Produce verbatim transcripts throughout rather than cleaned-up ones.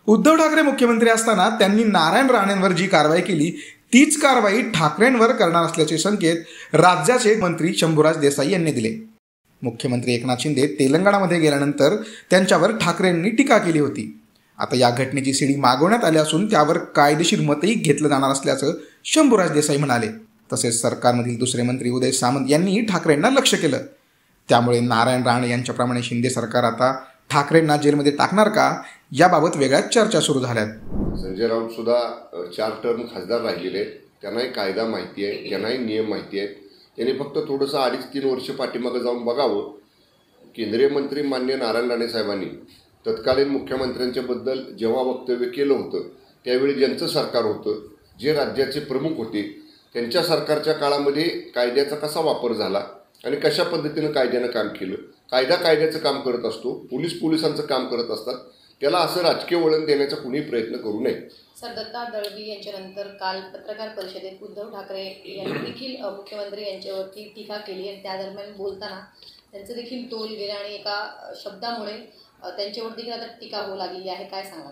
उद्धव ठाकरे मुख्यमंत्री असताना त्यांनी नारायण राणेंवर जी कारवाई केली तीच कारवाई ठाकरेंवर करणार असल्याचे संकेत राज्याचे मंत्री शंभूराज देसाई यांनी दिले। मुख्यमंत्री एकनाथ शिंदे तेलंगणामध्ये गेल्यानंतर त्यांच्यावर ठाकरेंनी टीका केली होती। आता या घटनेची सीडी मागवण्यात आली असून त्यावर कायदेशीर मतही घेतलं जाणार असल्याचं शंभूराज देसाई म्हणाले। तसेच सरकारमधील दुसरे मंत्री उदय सामंत यांनी ठाकरेंना लक्ष केलं। त्यामुळे नारायण राणे यांच्याप्रमाणे शिंदे सरकार आता ठाकरेंना जेलमध्ये टाकणार का याबाबत वेगळ्या चर्चा सुरू झाल्यात। संजय राऊत सुद्धा चार टर्म खासदार राहिलेले आहेत, त्यांनाही कायदा माहिती आहे, त्यांनाही नियम माहिती आहेत। त्यांनी फक्त थोडंसं अडीच तीन वर्ष पाठीमागे जाऊन बघावं। केंद्रीय मंत्री मान्य नारायण राणे साहेबांनी तत्कालीन मुख्यमंत्र्यांच्या बद्दल जेव्हा वक्तव्य केलं होतं त्यावेळी ज्यांचं सरकार होतं, जे राज्याचे प्रमुख होते, त्यांच्या सरकारच्या काळामध्ये कायद्याचा कसा वापर झाला आणि कशा पद्धतीनं कायद्यानं काम केलं, कायदा कायद्याचं काम करत असतो, पोलीस पोलिसांचं काम करत असतात, त्याला असं राजकीय वळण देण्याचा कुणी प्रयत्न करू नये। सर, दत्ता दळवी यांच्यानंतर काल पत्रकार परिषदेत उद्धव ठाकरे यांनी देखील मुख्यमंत्री यांच्यावरती टीका केली आणि त्या दरम्यान बोलताना त्यांचं देखील तोल गेला आणि एका शब्दामुळे त्यांच्यावर देखील आता टीका होऊ लागलेली आहे, काय सांगाल?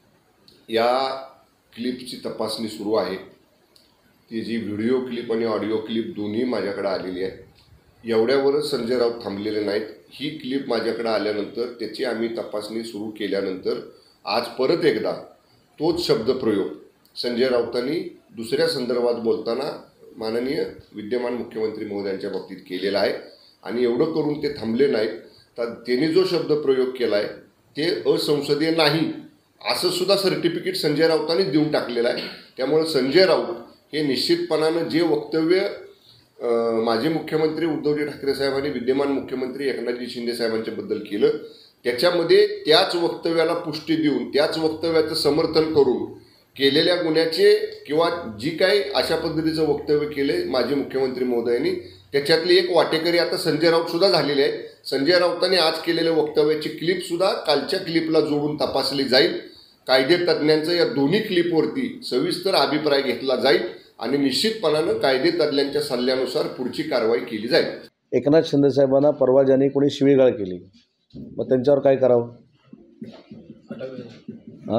या क्लिपची तपासणी सुरू आहे। ती जी व्हिडिओ क्लिप आणि ऑडिओ क्लिप दोन्ही माझ्याकडे आलेली आहे। एवढ्यावरच संजय राऊत थांबलेले नाहीत। ही क्लिप माझ्याकडे आल्यानंतर त्याची आम्ही तपासणी सुरू केल्यानंतर आज परत एकदा तोच शब्दप्रयोग संजय राऊतांनी दुसऱ्या संदर्भात बोलताना माननीय विद्यमान मुख्यमंत्री महोदयांच्या बाबतीत केलेला आहे। आणि एवढं करून ते थांबले नाहीत, तर त्यांनी जो शब्दप्रयोग केला आहे ते असंसदीय नाही असं सुद्धा सर्टिफिकेट संजय राऊतांनी देऊन टाकलेलं आहे। त्यामुळे संजय राऊत हे निश्चितपणानं जे वक्तव्य माजी मुख्यमंत्री उद्धवजी ठाकरे साहेबांनी विद्यमान मुख्यमंत्री एकनाथजी शिंदे साहेबांच्याबद्दल केलं त्याच्यामध्ये त्याच वक्तव्याला पुष्टी देऊन त्याच वक्तव्याचं समर्थन करून केलेल्या गुन्ह्याचे किंवा जी काही अशा पद्धतीचं वक्तव्य केले माजी मुख्यमंत्री महोदयांनी त्याच्यातली एक वाटेकरी आता संजय राऊत सुद्धा झालेले आहेत। संजय राऊतांनी आज केलेल्या वक्तव्याची क्लिपसुद्धा कालच्या क्लिपला जोडून तपासली जाईल। कायदे तज्ज्ञांचा या दोन्ही क्लिपवरती सविस्तर अभिप्राय घेतला जाईल आणि निश्चितपणानं कायदे तज्ज्ञांच्या सल्ल्यानुसार पुढची कारवाई केली जाईल। एकनाथ शिंदे साहेबांना परवा ज्यांनी कोणी शिवीगाळ केली, मग त्यांच्यावर काय करावं? हां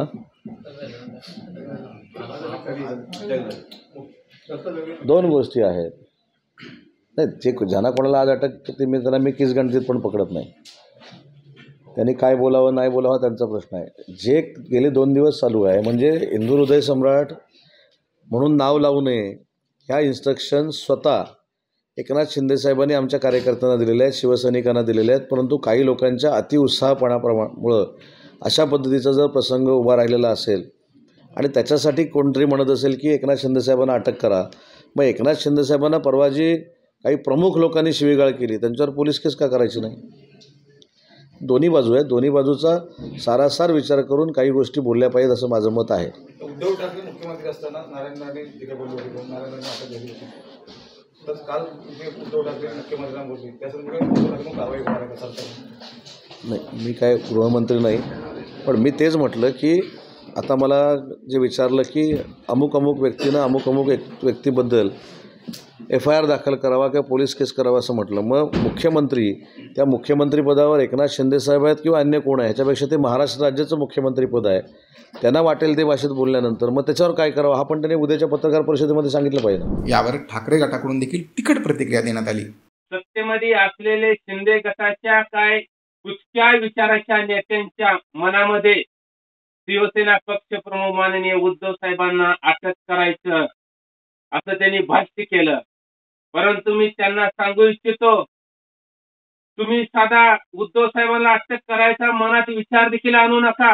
दोन गोष्टी आहेत। नाही, जे ज्यांना कोणाला आज अटक ते मी त्यांना मी केस गणतीत पण पकडत नाही। त्यांनी काय बोलावं नाही बोलावं त्यांचा प्रश्न आहे। जे गेले दोन दिवस चालू आहे म्हणजे इंदूर उदय सम्राट म्हणून नाव लावू नये ह्या इन्स्ट्रक्शन स्वतः एकनाथ शिंदे साहेबांनी आमच्या कार्यकर्त्यांना दिलेल्या आहेत, शिवसैनिकांना दिलेल्या आहेत। परंतु काही लोकांच्या अतिउत्साहपणामुळं अशा पद्धतीचा जर प्रसंग उभा राहिलेला असेल आणि त्याच्यासाठी कोणतरी म्हणत असेल की एकनाथ शिंदे साहेबांना अटक करा, मग एकनाथ शिंदे साहेबांना परवा जी काही प्रमुख लोकांनी शिवीगाळ केली त्यांच्यावर पोलीस केस का करायची नाही? दोन्ही बाजू आहेत, दोन्ही बाजूचा सारासार विचार करून काही गोष्टी बोलल्या पाहिजेत असं माझं मत आहे। उद्धव ठाकरे मुख्यमंत्री असताना नारायण राणे जे काही बोलले होते, नारायण राणे अटक झाली होती, तर काल उद्धव ठाकरे मुख्यमंत्र्यांना बोलले त्याच्यामुळे उद्धव ठाकरे कारवाई होणार आहे का सरकार? नाही, मी काय गृहमंत्री नाही, पण मी तेच म्हटलं की आता मला जे विचारलं की अमुक अमुक व्यक्तीनं अमुक अमुक एक व्यक्तीबद्दल एफ आय आर दाखल करावा किंवा पोलीस केस करावा असं म्हटलं। मग मुख्यमंत्री त्या मुख्यमंत्रीपदावर एकनाथ शिंदे साहेब आहेत किंवा अन्य कोण आहे, ह्याच्यापेक्षा ते महाराष्ट्र राज्याचं मुख्यमंत्रीपद आहे, त्यांना वाटेल ते भाषेत बोलल्यानंतर मग त्याच्यावर काय करावं हा पण त्यांनी उद्याच्या पत्रकार परिषदेमध्ये सांगितलं पाहिजे। यावर ठाकरे गटाकडून देखील तिखट प्रतिक्रिया देण्यात आली। सत्तेमध्ये असलेले शिंदे गटाच्या काय कुचक्या विचाराच्या नेत्यांच्या मनामध्ये शिवसेना पक्षप्रमुख माननीय उद्धव साहेबांना अटक करायचं असं त्यांनी भाष्य केलं। परंतु मी त्यांना सांगू इच्छितो, तुम्ही साधा उद्धव साहेबांना अटक करायचा मनात विचार देखील आणू नका।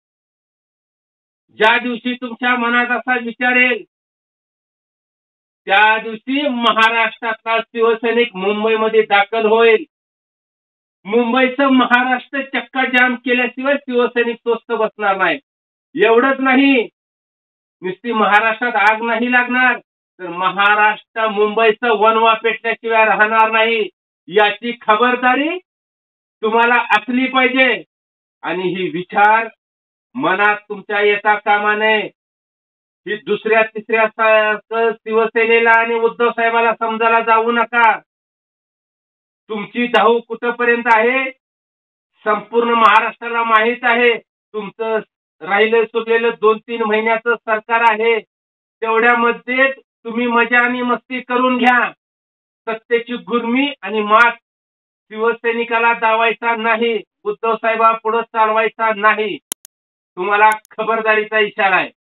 ज्या दिवशी तुमच्या मनात असा विचार येईल त्या दिवशी महाराष्ट्रातला शिवसैनिक मुंबईमध्ये दाखल होईल। मुंबईचं महाराष्ट्र चक्का जाम केल्याशिवाय शिवसैनिक स्वस्त बसणार नाही। एवढंच नाही, नुसती महाराष्ट्रात आग नाही लागणार तर महाराष्ट्र मुंबईचं वनवा पेटल्याशिवाय राहणार नाही, याची खबरदारी तुम्हाला असली पाहिजे। आणि ही विचार मनात तुमच्या येता कामा नये। ही दुसऱ्या तिसऱ्या शिवसेनेला आणि उद्धव साहेबाला समजायला जाऊ नका। तुमची धाव कुठपर्यंत आहे संपूर्ण महाराष्ट्राला माहित आहे। तुमचं राहिलं सुरलेलं दोन तीन महिन्याचं सरकार आहे, तेवढ्यामध्ये तुम्ही मजा आणि मस्ती करून घ्या. सत्तेची गुर्मी आणि मात शिवसैनिकाला दावायचा नाही, उद्धव साहेबा पुढे चालवायचा नाही. तुम्हाला खबरदारीचा इशारा आहे.